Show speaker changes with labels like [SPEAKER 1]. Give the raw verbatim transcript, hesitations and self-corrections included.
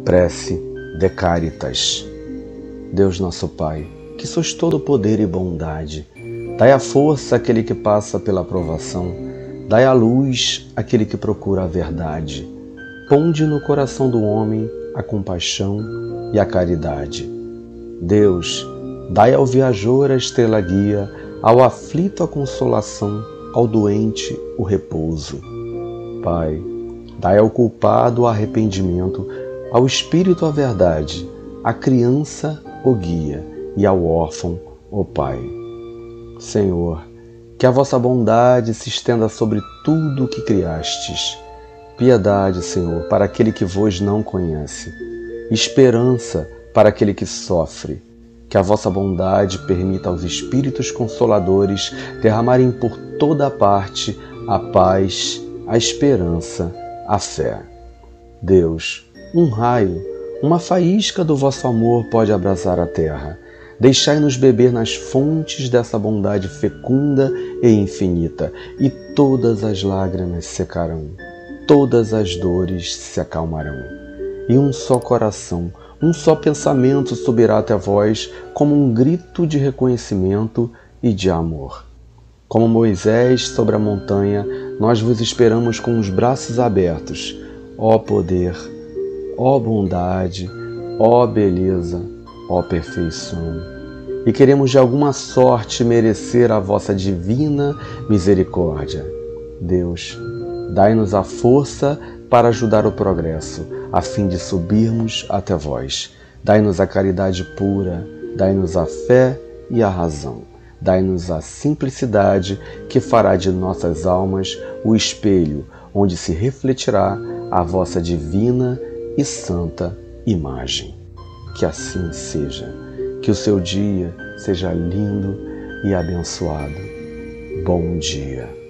[SPEAKER 1] Prece de Caritas. Deus nosso Pai, que sois todo poder e bondade, dai a força àquele que passa pela provação, dai a luz àquele que procura a verdade. Ponde no coração do homem a compaixão e a caridade. Deus, dai ao viajor a estrela guia, ao aflito a consolação, ao doente o repouso. Pai, dai ao culpado o arrependimento, ao espírito a verdade, à criança o guia e ao órfão o Pai. Senhor, que a vossa bondade se estenda sobre tudo o que criastes. Piedade, Senhor, para aquele que vos não conhece. Esperança para aquele que sofre. Que a vossa bondade permita aos Espíritos Consoladores derramarem por toda a parte a paz, a esperança, a fé. Deus, um raio, uma faísca do vosso amor pode abrasar a terra. Deixai-nos beber nas fontes dessa bondade fecunda e infinita, e todas as lágrimas secarão, todas as dores se acalmarão. E um só coração, um só pensamento subirá até vós como um grito de reconhecimento e de amor. Como Moisés sobre a montanha, nós vos esperamos com os braços abertos. Ó poder, ó bondade, ó beleza, ó perfeição. E queremos de alguma sorte merecer a vossa divina misericórdia. Deus, dai-nos a força para ajudar o progresso, a fim de subirmos até vós. Dai-nos a caridade pura, dai-nos a fé e a razão. Dai-nos a simplicidade que fará de nossas almas o espelho onde se refletirá a vossa divina e santa imagem. Que assim seja. Que o seu dia seja lindo e abençoado. Bom dia.